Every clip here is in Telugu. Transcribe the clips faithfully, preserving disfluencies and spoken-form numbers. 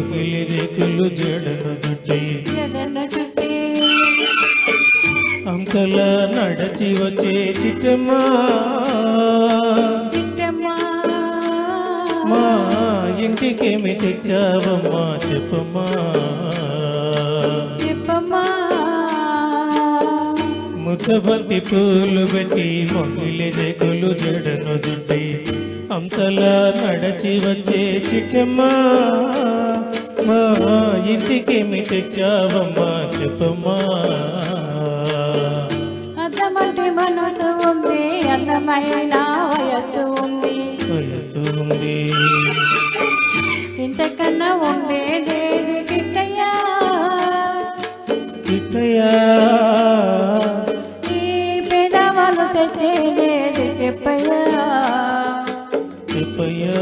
మొగిలి రేకులు జడను జుట్టి జడను జుట్టి అంకల నడచి వచ్చే చిట్టమ్మా చిట్టమ్మా మా ఇంటికేమి తెచ్చావమ్మా చెప్పమ్మా చెప్పమ్మా ముద్దబంతి పూలు పెట్టి మొగిలి రేకులు జడను జుట్టి అంతలా నడచి వచ్చే చిట్టమ్మా మా ఇంటికేమి తెచ్చావమ్మా చెప్పమ్మా అద్దమంటి మనసు ఉంది అందమైన వయస్సు ఉంది వయసు ఉంది ఇంతకన్నా ఉండేదేది కిట్టయ్యా కిట్టయ్యా ఈ పేదవాళ్ళు తెచ్చేదేది చెప్పయ్యా చెప్పయ్యా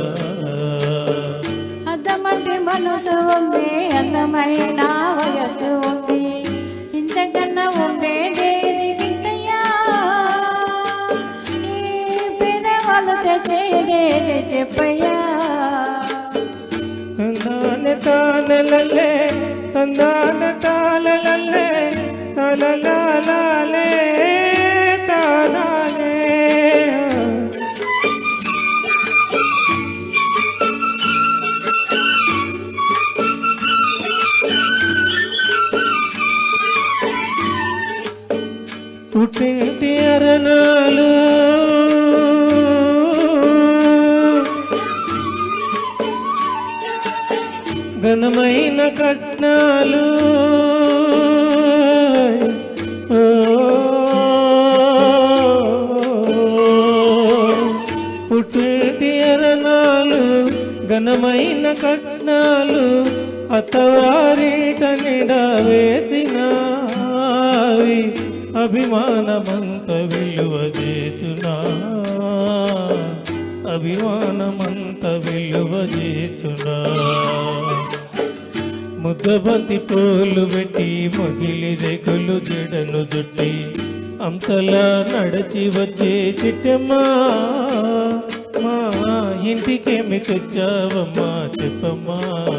అద్దమంటి మనసు ఉంది అందమైన వయస్సు ఉంది ఇంతకన్నా ఉండేదేది కిట్టయ్యా ఈ పేదవాళ్ళు తెచ్చేదేది చెప్పయ్యా తందాన తానలల్లే తందాన తాళలల్లే తలలాలే తానాలే పుట్టింటి అరణాలు ఘనమైన కట్నాలు పుట్టింటి అరణాలు ఘనమైన కట్నాలు అత్తవారిట నిడ వేసినావి అభిమానమంత విలువ చేసునా అభిమానమంత విలువ చేసునా ముద్దబంతి పూలు పెట్టి మొగిలి రేకులు జడను జుట్టి అంతలా నడచి వచ్చే చిట్టమ్మా మా ఇంటికేమి తెచ్చావమ్మా చెప్పమ్మా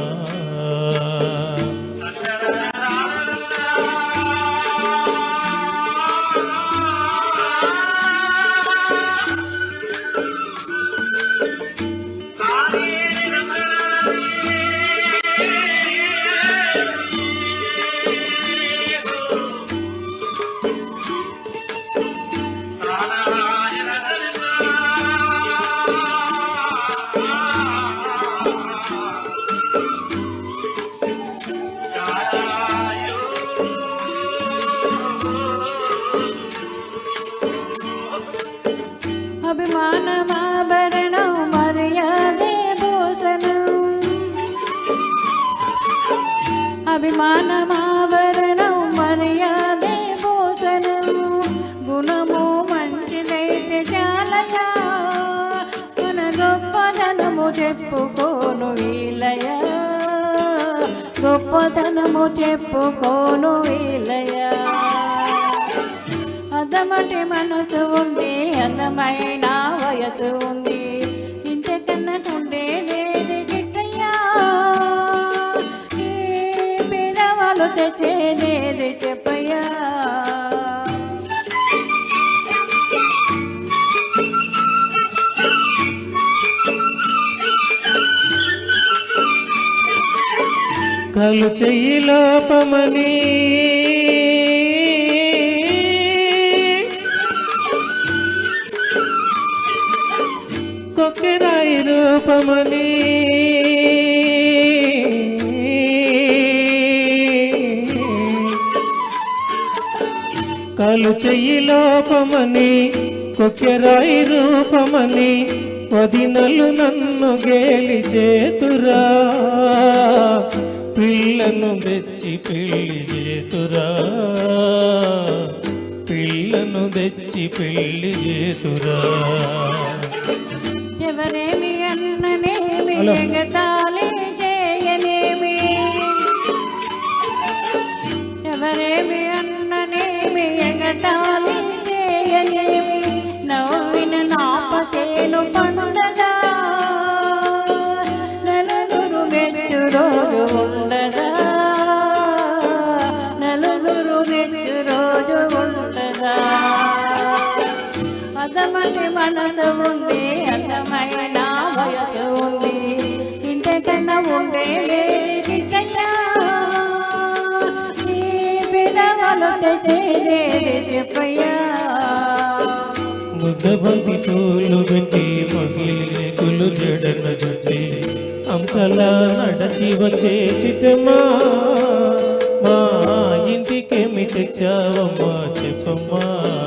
అభిమానమాభరణం మర్యాదే భూషణం అభిమానమాభరణం మర్యాదే భూషణం గుణము మంచిదైతే చాలయా మన గొప్పదనము చెప్పుకోను వీలయా గొప్పదనము చెప్పుకోను వీలయా అద్దమంటి మనసు ఉంది అందమైన వయసు ఉంది ఇంతకన్నా ఉండేదేది గిట్టయ్యా ఈ పేదవాళ్ళు తెచ్చేదేది చెప్పయ్యా కలు చెయ్యి లోపమని కొక్కెరాయి రూపమని కలు చెయ్యి లోపమని కొక్కెరాయి రూపమని వదినలు నన్ను గేలి చేతురా పిల్లను తెచ్చి పెళ్లి చేతురా పిల్లను తెచ్చి పెళ్లి చేతురా ఎవరేమి అన్ననేమి ఎగతాళి చేయనేమి ఎవరేమి అన్ననేమి ఎగతాళి చేయనేమి నవ్విన నాపతేను పండగా నలుగురు మెచ్చురో రోజు ఉండదా నలుగురు మెచ్చు రోజు ఉండదా అదమని మనసు ఉంది అందమైన వయసు ఉంది ఇంతకన్నా ఉండే గిట్టయ్యా ఈ పిల్లలు చెప్పయ్యా ముద్దబంతి పూలు పెట్టి మగిలి రేకులు జడన జుట్టి అంతలా నడచి వచ్చే చిట్టమ్మా మా ఇంటికేమి తెచ్చావమ్మా చెప్పమ్మా